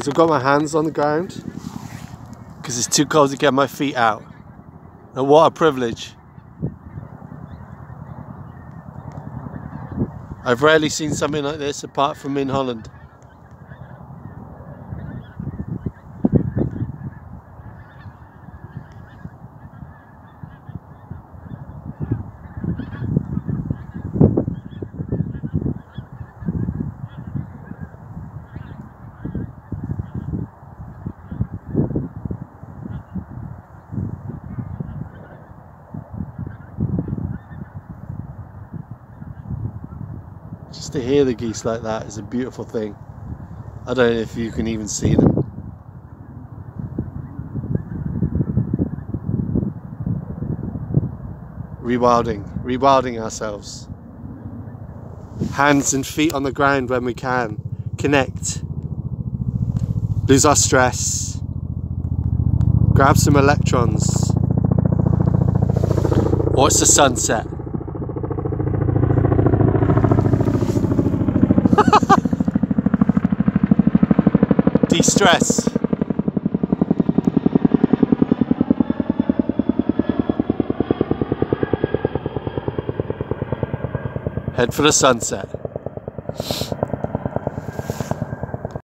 So I've got my hands on the ground because it's too cold to get my feet out. And what a privilege. I've rarely seen something like this apart from in Holland. Just to hear the geese like that is a beautiful thing. I don't know if you can even see them. Rewilding ourselves. Hands and feet on the ground when we can. Connect. Lose our stress. Grab some electrons. Watch the sunset. De-stress. Head for the sunset.